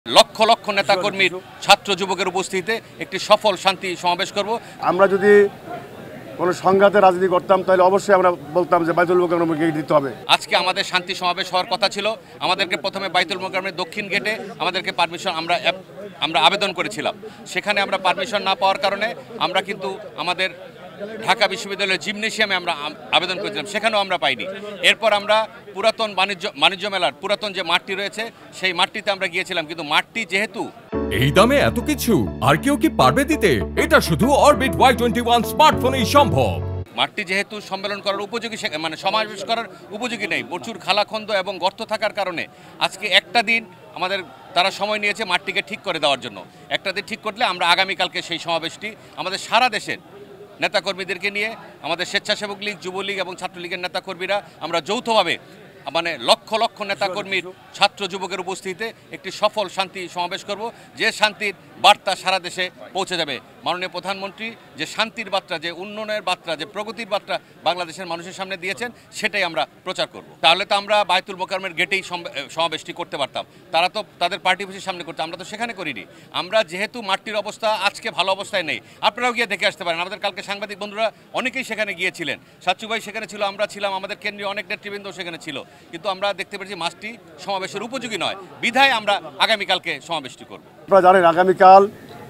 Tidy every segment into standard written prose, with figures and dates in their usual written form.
লক্ষ লক্ষ নেতাকর্মীর ছাত্র যুবকের উপস্থিতিতে একটি সফল শান্তি সমাবেশ করব। আমরা যদি কোনো সংঘাতের রাজনীতি করতাম তাহলে অবশ্যই আমরা বলতাম যে বাইতুল মোকাররমে গেট দিতে হবে। আজকে আমাদের শান্তি সমাবেশ হওয়ার কথা ছিল। আমাদেরকে প্রথমে বাইতুল মোকাররমের দক্ষিণ গেটে আমাদেরকে পারমিশন আমরা আবেদন করেছিলাম। সেখানে আমরা পারমিশন না পাওয়ার কারণে আমরা কিন্তু আমাদের ঢাকা বিশ্ববিদ্যালয়ের জিমনেশিয়ামে আমরা আবেদন করেছিলাম, সেখানেও আমরা পাইনি। এরপর আমরা পুরাতন বাণিজ্য মেলার পুরাতন যে মাঠটি রয়েছে সেই মাঠটিতে আমরা গিয়েছিলাম, কিন্তু মাঠটি যেহেতু এই দামে এত কিছু আর কেউ কি পারবে দিতে? এটা শুধু অরবিট Y21 স্মার্টফোনেই সম্ভব। মাঠটি যেহেতু সম্মেলন করার উপযোগী, মানে সমাবেশ করার উপযোগী নেই, প্রচুর খালাখন্দ এবং গর্ত থাকার কারণে আজকে একটা দিন আমাদের তারা সময় নিয়েছে মাঠটিকে ঠিক করে দেওয়ার জন্য। একটা দিন ঠিক করলে আমরা আগামীকালকে সেই সমাবেশটি আমাদের সারা দেশের নেতাকর্মীদেরকে নিয়ে, আমাদের স্বেচ্ছাসেবক লীগ, যুবলীগ এবং ছাত্রলীগের নেতাকর্মীরা আমরা যৌথভাবে মানে লক্ষ লক্ষ নেতাকর্মীর ছাত্র যুবকের উপস্থিতিতে একটি সফল শান্তি সমাবেশ করব, যে শান্তির বার্তা সারা দেশে পৌঁছে যাবে। মাননীয় প্রধানমন্ত্রী যে শান্তির বার্তা, যে উন্নয়নের বার্তা, যে প্রগতির বার্তা বাংলাদেশের মানুষের সামনে দিয়েছেন, সেটাই আমরা প্রচার করব। তাহলে তো আমরা বাইতুল মোকাররমের গেটেই সমাবেশটি করতে পারতাম। তারা তো তাদের পার্টি অফিসের সামনে করতে, আমরা তো সেখানে করিনি। আমরা যেহেতু মাঠটির অবস্থা আজকে ভালো অবস্থায় নেই, আপনারাও গিয়ে দেখে আসতে পারেন। আমাদের কালকে সাংবাদিক বন্ধুরা অনেকেই সেখানে গিয়েছিলেন, সাচ্চু ভাই সেখানে ছিল, আমরা ছিলাম, আমাদের কেন্দ্রীয় অনেক নেতৃবৃন্দ সেখানে ছিল, কিন্তু আমরা দেখতে পেরেছি মাঠটি সমাবেশের উপযোগী নয়, বিধায় আমরা আগামীকালকে সমাবেশটি করব। আপনারা জানেন আগামীকাল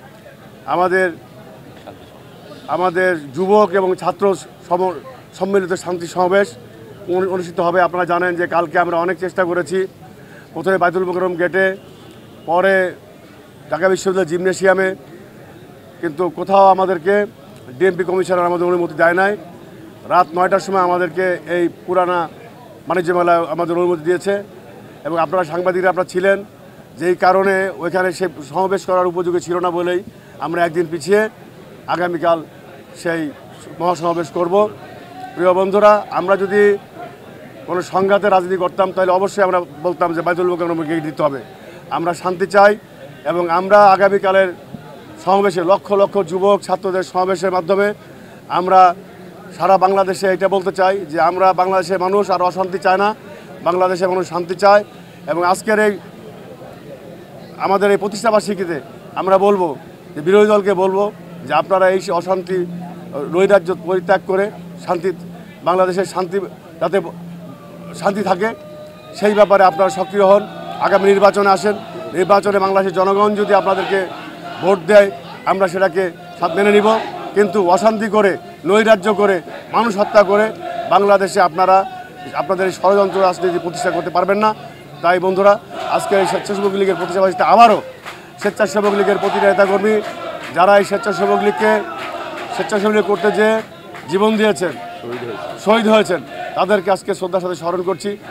আমাদের যুবক এবং ছাত্র সম্মিলিত শান্তি সমাবেশ অনুষ্ঠিত হবে। আপনারা জানেন যে কালকে আমরা অনেক চেষ্টা করেছি, প্রথমে বাইতুল মোকাররম গেটে, পরে ঢাকা বিশ্ববিদ্যালয় জিমনেশিয়ামে, কিন্তু কোথাও আমাদেরকে ডিএমপি কমিশনার আমাদের অনুমতি দেয় নাই। রাত 9টার সময় আমাদেরকে এই পুরানা বাণিজ্য মেলায় আমাদের অনুমতি দিয়েছে, এবং আপনারা সাংবাদিকরা আপনারা ছিলেন, যেই কারণে ওইখানে সে সমাবেশ করার উপযোগী ছিল না বলেই আমরা একদিন পিছিয়ে আগামীকাল সেই মহাসমাবেশ করব। প্রিয় বন্ধুরা, আমরা যদি কোনো সংঘাতের রাজনীতি করতাম তাহলে অবশ্যই আমরা বলতাম যে বাইতুল মোকাররমে গেট দিতে হবে। আমরা শান্তি চাই, এবং আমরা আগামীকালের সমাবেশে লক্ষ লক্ষ যুবক ছাত্রদের সমাবেশের মাধ্যমে আমরা সারা বাংলাদেশে এটা বলতে চাই যে আমরা বাংলাদেশের মানুষ আর অশান্তি চায় না, বাংলাদেশের মানুষ শান্তি চায়। এবং আজকের আমাদের এই প্রতিষ্ঠাবার্ষিকীতে আমরা বলবো যে বিরোধী দলকে বলবো যে আপনারা এই অশান্তি নৈরাজ্য পরিত্যাগ করে বাংলাদেশের শান্তি যাতে শান্তি থাকে সেই ব্যাপারে আপনারা সক্রিয় হন। আগামী নির্বাচনে আসেন, নির্বাচনে বাংলাদেশের জনগণ যদি আপনাদেরকে ভোট দেয় আমরা সেটাকে মেনে নিব, কিন্তু অশান্তি করে, নৈরাজ্য করে, মানুষ হত্যা করে বাংলাদেশে আপনাদের এই ষড়যন্ত্র রাজনীতি প্রতিষ্ঠা করতে পারবেন না। তাই বন্ধুরা, আজকে এই স্বেচ্ছাসেবক লীগের প্রতিষ্ঠাবাসীতে আবারও স্বেচ্ছাসেবক লীগের প্রতিটা নেতাকর্মী যারা এই স্বেচ্ছাসেবক লীগ করতে যেয়ে জীবন দিয়েছেন, শহীদ হয়েছেন, তাদেরকে আজকে শ্রদ্ধার সাথে স্মরণ করছি।